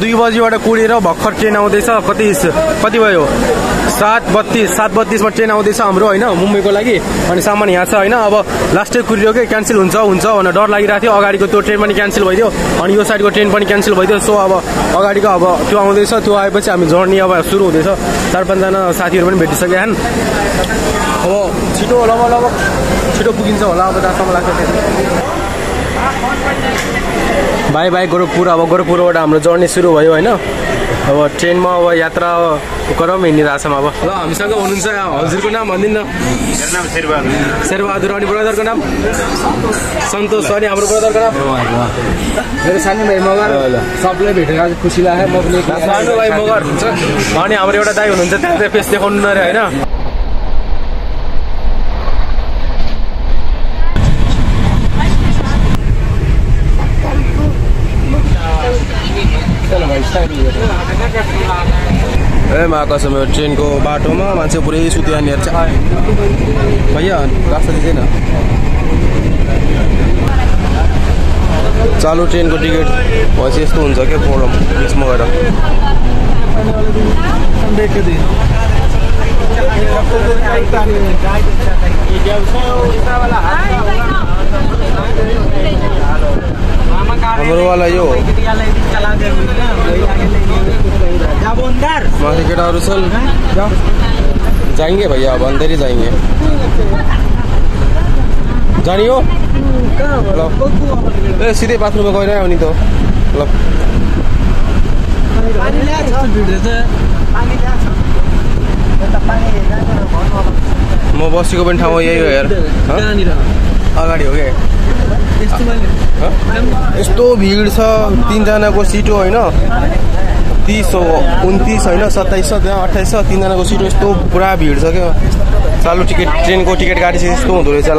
2 बजीबाट कुडेर भर्खर ट्रेन आउँदैछ। कति भयो 7:32 मा ट्रेन आउँदैछ हाम्रो हैन मुम्बईको लागि। अनि सामान यहाँ छ हैन। अब लास्टै कुरियो के क्यान्सल हुन्छ भनेर डर लागिरहेको थियो। अगाडिको त्यो ट्रेन पनि क्यान्सल भइदियो अनि यो साइडको ट्रेन पनि क्यान्सल भइदियो। सो अब अगाडिको अब त्यो आउँदैछ। त्यो आएपछि हामी जर्नी अब सुरु हुँदैछ। 4-5 जना साथीहरु पनि भेटिसके छन्। अब छिटो लगभग छिटो पुगिन्छ होला। अब जहाँसम्म लाग्छ बाई गोरखपुर। अब गोरखपुरबाट हाम्रो जर्नी सुरु भयो हैन। अब ट्रेनमा अब यात्रा गरम हिँडिरहेछ अब। ल हामीसँग हुनुहुन्छ हजुरको नाम भनिदिनु न। मेरो नाम शेरबहादुर। अनि ब्रदरको नाम सन्तोष। अनि हाम्रो ब्रदरको नाम मेरो सानो भाइ मगर। सबले भेटेर खुसी लाग्यो। म पनि सानो भाइ मगर हुन्छ। अनि हाम्रो एउटा दाइ हुनुहुन्छ त्यहाँ फेस देखाउनु न रे हैन। कसम ट्रेनको बाटोमा मान्छे पुरै सुतिहाल्ने हेर्छ भैया रास्ता दिँदैन। चालु ट्रेनको टिकट भएपछि यस्तो हुन्छ क्या प्रब्लम बिचमा गएर। हमरोवाला यो माथि केटाहरू छन्। जाएंगे भैया अब अंदर ही जाएंगे। जानी हो ल सीधे बाथरूममा गइरह्यो नि त। ल म बसेको पनि ठाउँ यही हो यार। अगाडि हो क्या। यस्तो भिड छ। 3 जनाको सिट हो हैन। 30 हो 29 हैन 27 छ त्यहाँ 28 छ। 3 जनाको सिट यस्तो पुरा भिड छ क्या। चालु टिकट ट्रेनको टिकट काटेपछि यस्तो हुँदो रहेछ।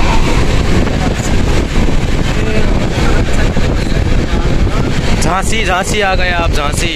झांसी आ गए आप झांसी।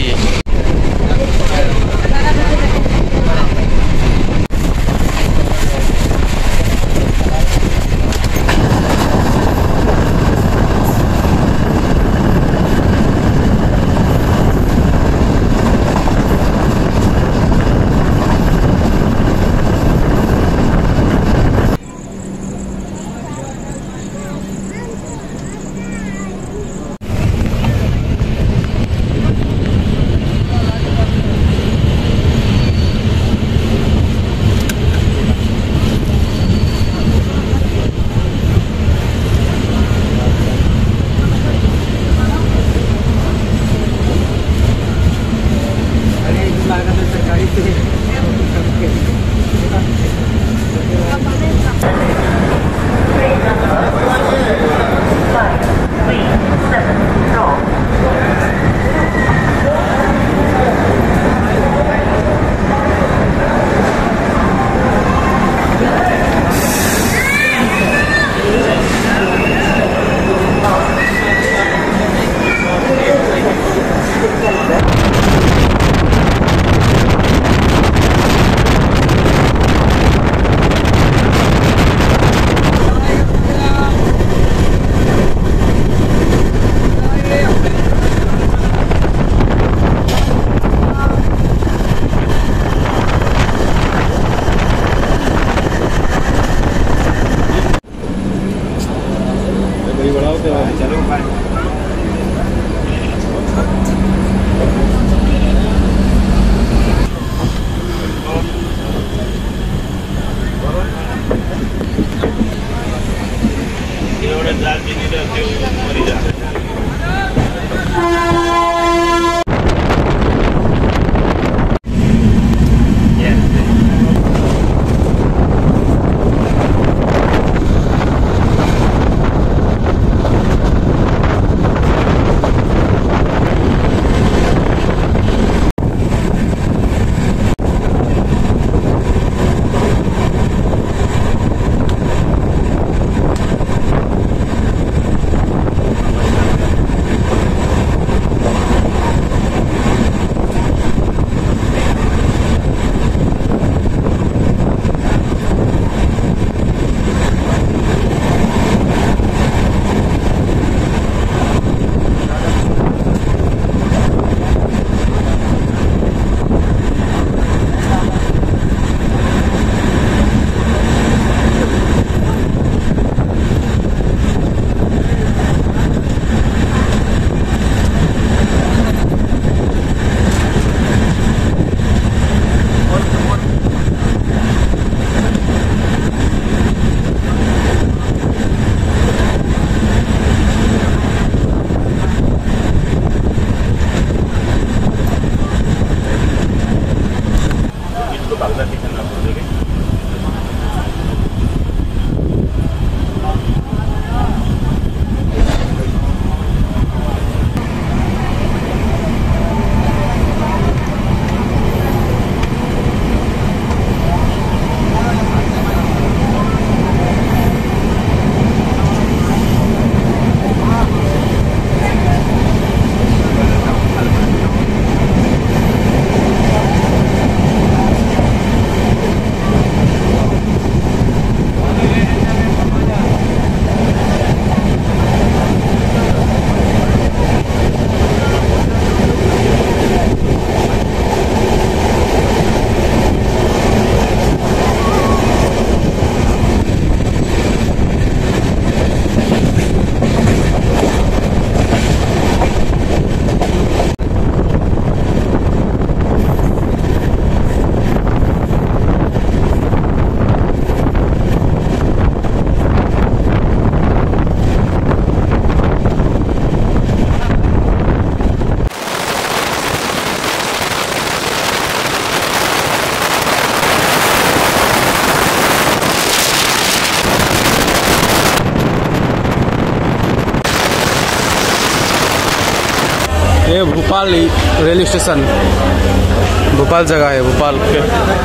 ये भोपाल रेलवे स्टेशन, भोपाल जगह है, भोपाल के।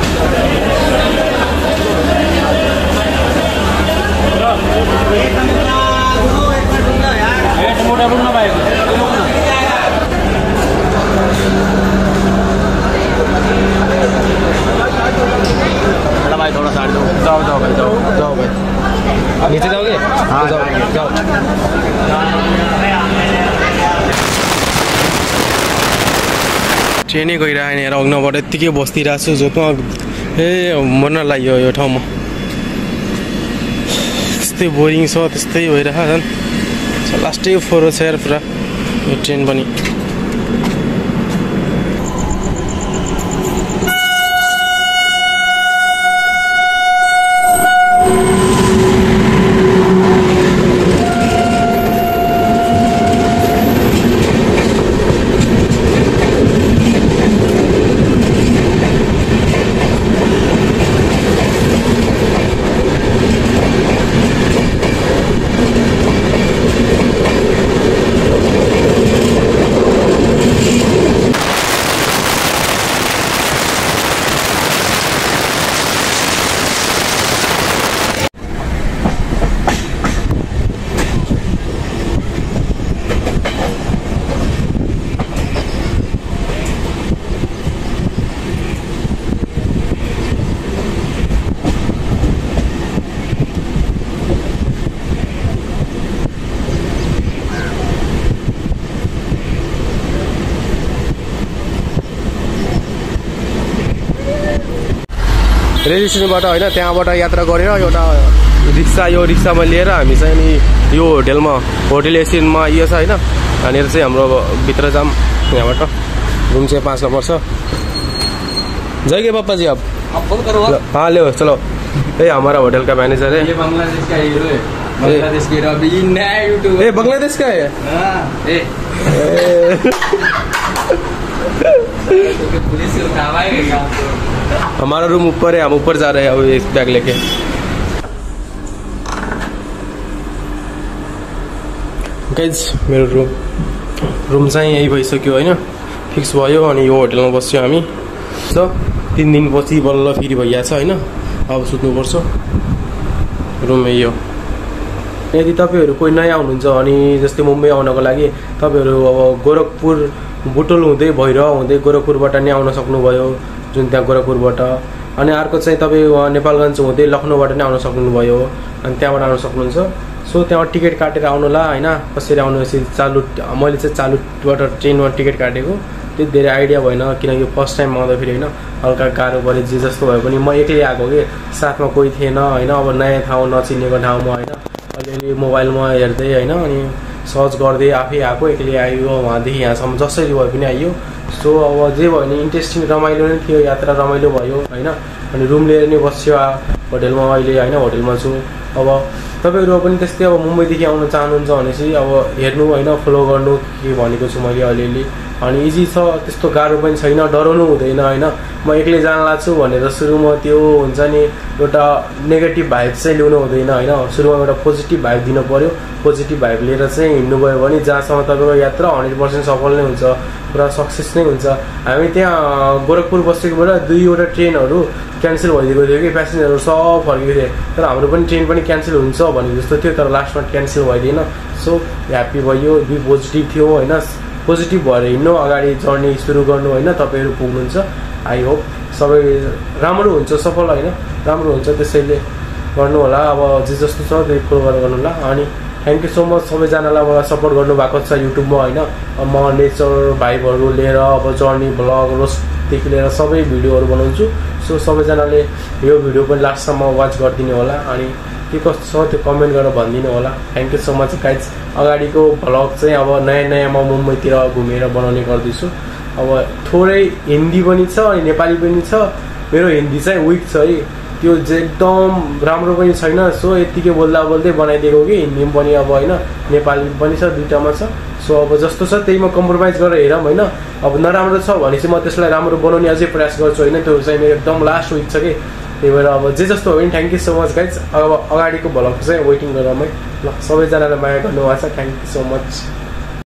भाई थोड़ा साइड दो, जाओ जाओ भाई, जाओ जाओ भाई, नीचे जाओगे? हाँ जाओ जाओ। ट्रेनै गइरहेको नि, हेर अग्नबाट यत्तिकै बसिरहेको छु जोतमा, मर्न लाग्यो यो ठाउँमा, त्यस्तै बोरिङ छ, त्यस्तै भइरहेको झन् लास्टै फोहोर छ यार पुरा यो ट्रेन पनि। रेलवे स्टेसनबाट होइन त्यहाँबाट यात्रा गरेर एउटा रिक्सा, यो रिक्सामा लिएर हामी चाहिँ नि यो होटेलमा, होटेल एसियनमा यो छ होइन, यहाँनिर चाहिँ हाम्रो भित्र जाम। यहाँबाट रूम चाहिँ 5 नंबर छ। जय के पापा जी, आप फोन करो। हाँ ले चलो, ये हमारा होटल का मैनेजर है। ये बांग्लादेश का हीरो है, बांग्लादेश के अभी नया यूट्यूबर। ये बांग्लादेश का है? पुलिस से उठावाएगा आपको। हमारा रूम ऊपर है, हम ऊपर जा रहे हैं अब इस बैग लेके। गाइज मेरो रूम चाहिँ यही भइसक्यो होइन, फिक्स भयो। अनि यो होटलमा बस्यो हामी। सो 3 दिनपछि बल्ल फेरि भइहाल्छ होइन, अब सुत्नुपर्छ। रुम यही हो। यदि तपाईँहरू कोही नयाँ हुनुहुन्छ अनि जस्तै मुम्बई आउनको लागि तपाईँहरू अब गोरखपुर बुटोल हुँदै भैरव हुँदै गोरखपुरबाट नै आउन सक्नुभयो, जुन त्यहाँ गोरखपुरबाट। अनि अर्को चाहिँ तपाईँ नेपालगञ्ज हुँदै लखनऊबाट नै आउन सक्नुभयो, अनि त्यहाँबाट आउन सक्नुहुन्छ। सो त्यहाँबाट टिकट काटेर आउनुला होइन, कसरी आउनु। चालु मैले चाहिँ चालुबाट ट्रेनमा टिकट काटेको, त्यो धेरै आइडिया भएन किनकि फर्स्ट टाइम आउँदाखेरि होइन हल्का गाह्रो पऱ्यो। जे जस्तो भयो पनि म एक्लै आएको कि, साथमा कोही थिएन होइन। अब नयाँ ठाउँ, नचिनेको ठाउँमा होइन, अलिअलि मोबाइलमा हेर्दै होइन अनि सर्च गर्दै आफै आएको, एक्लै आयो। वहाँदेखि यहाँसम्म जसरी भए पनि आइयो। सो अब जे भयो भने इन्ट्रेस्टिङ, रमाइलो नै थियो, यात्रा रमाइलो भयो होइन। अनि रुम लिएर नै बस्यो होटेलमा अहिले होइन, होटेलमा छु। अब तपाईँहरू पनि त्यस्तै अब मुम्बईदेखि आउन चाहनुहुन्छ भने चाहिँ अब हेर्नु होइन, फलो गर्नु के भनेको छु मैले अलिअलि। अनि इजी छ, त्यस्तो गाह्रो पनि छैन, डराउनु हुँदैन होइन। म एक्लै जान लाग्छु भनेर सुरुमा त्यो हुन्छ नि एउटा नेगेटिभ भाइब चाहिँ ल्याउनु हुँदैन होइन। सुरुमा एउटा पोजिटिभ भाइब दिनु पऱ्यो। पोजिटिभ भाइब लिएर चाहिँ हिँड्नुभयो भने जहाँसम्म तपाईँको यात्रा 100% सफल नै हुन्छ, पुरा सक्सेस नै हुन्छ। हामी त्यहाँ गोरखपुर बस्तीबाट 2वटा ट्रेनहरू क्यान्सल भइदिएको थियो कि, प्यासेन्जरहरू सब फर्केको थिए। तर हाम्रो पनि ट्रेन पनि क्यान्सल हुन्छ भनेको जस्तो थियो, तर लास्टमा क्यान्सल भइदिएन। सो ह्याप्पी भयो, बी पोजिटिभ थियो होइन। पोजिटिभ भएर हिँड्नु, अगाडि जर्नी सुरु गर्नु होइन, तपाईँहरू पुग्नुहुन्छ। आई होप सबै राम्रो हुन्छ, सफल होइन राम्रो हुन्छ। त्यसैले गर्नु होला, अब जे जस्तो छ त्यही फलो गरेर गर्नु होला। अनि थ्याङ्क यू सो मच सबैजनालाई मलाई सपोर्ट गर्नुभएको छ युट्युबमा होइन। म नेचर भाइबहरू लिएर अब जर्नी भ्लग रोस्टदेखि लिएर सबै भिडियोहरू बनाउँछु। सो सबैजनाले यो भिडियो पनि लास्टसम्म वाच गरिदिनु होला। अनि के कस्तो छ त्यो कमेन्ट गरेर भनिदिनु होला। Thank you so much guys. अगाडिको भ्लग चाहिँ अब नयाँ म मुम्बईतिर घुमेर बनाउने गर्दैछु। अब थोरै हिन्दी पनि छ अनि नेपाली पनि छ। मेरो हिन्दी चाहिँ विक छ है, त्यो चाहिँ एकदम राम्रो पनि छैन। सो यत्तिकै बोल्दा बोल्दै बनाइदिएको कि हिन्दी पनि अब होइन, नेपाली पनि छ, दुइटामा छ। सो अब जस्तो छ त्यहीमा कम्प्रोमाइज गरेर हेरौँ होइन। अब नराम्रो छ भने चाहिँ म त्यसलाई राम्रो बनाउने अझै प्रयास गर्छु होइन। त्यो चाहिँ मेरो एकदम लास्ट विक छ कि, त्यही भएर अब जे जस्तो हो भने thank you so much guys. अब अगाडिको भ्लग चाहिँ वेटिङ गरेर ल सबैजनालाई माया गर्नुभएको छ। Thank you so much.